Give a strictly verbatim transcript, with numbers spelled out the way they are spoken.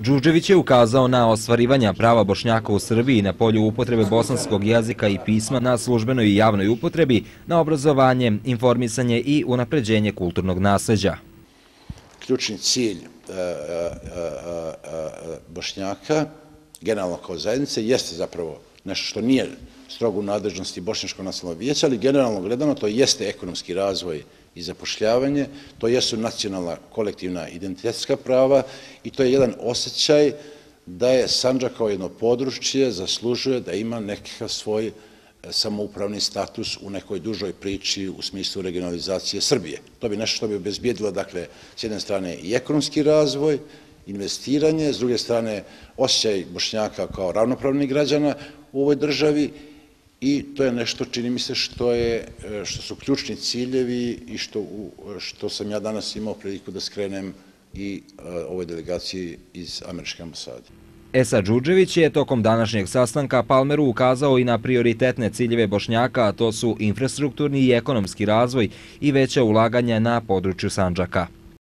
Đurđević je ukazao na ostvarivanja prava Bošnjaka u Srbiji na polju upotrebe bosanskog jezika i pisma na službenoj i javnoj upotrebi, na obrazovanje, informisanje i unapređenje kulturnog nasleđa. Ključni cilj Bošnjaka, generalno kao zajednice, jeste zapravo nešto što nije strogo u nadležnosti Bošnjačkog nacionalnog vijeća, ali generalno gledano to jeste ekonomski razvoj i zapošljavanje, to jesu nacionalna kolektivna identitetska prava i to je jedan osjećaj da je Sandžak kao jedno područje zaslužuje da ima nekakav svoj samoupravni status u nekoj dužoj priči u smislu regionalizacije Srbije. To bi nešto što bi obezbijedilo, dakle, s jedne strane i ekonomski razvoj, investiranje, s druge strane osjećaj Bošnjaka kao ravnopravnih građana u ovoj državi i to je nešto, čini mi se, što je, što su ključni ciljevi i što, što sam ja danas imao priliku da skrenem i ovoj delegaciji iz Američke ambasade. Esad Đurđević je tokom današnjeg sastanka Palmeru ukazao i na prioritetne ciljeve Bošnjaka, a to su infrastrukturni i ekonomski razvoj i veća ulaganja na području Sandžaka.